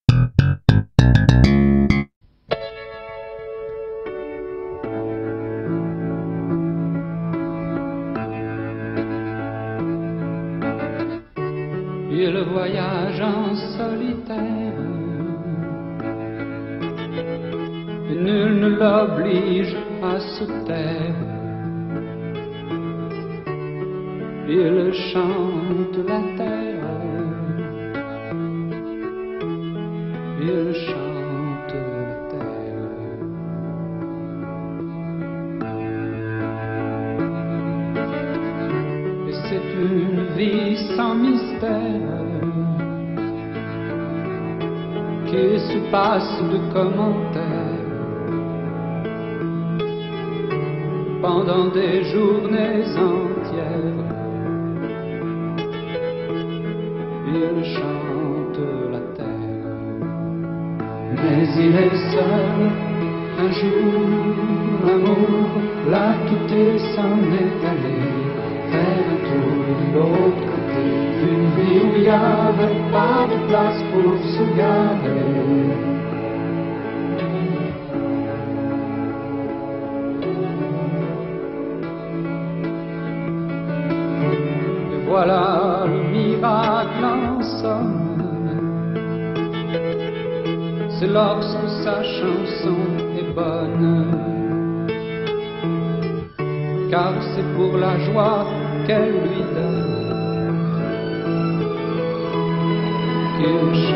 Il voyage en solitaire, et nul ne l'oblige à se taire. Il chante la terre, il chante la terre. Et c'est une vie sans mystère qui se passe de commentaires pendant des journées entières. Il chante la terre, mais il est seul. Un jour, l'amour l'a quitté, s'en est allé faire un tour de l'autre côté d'une vie où il n'y avait pas de place pour se garer. Et voilà le miracle en somme, c'est lorsque sa chanson est bonne, car c'est pour la joie qu'elle lui donne qu'il chante.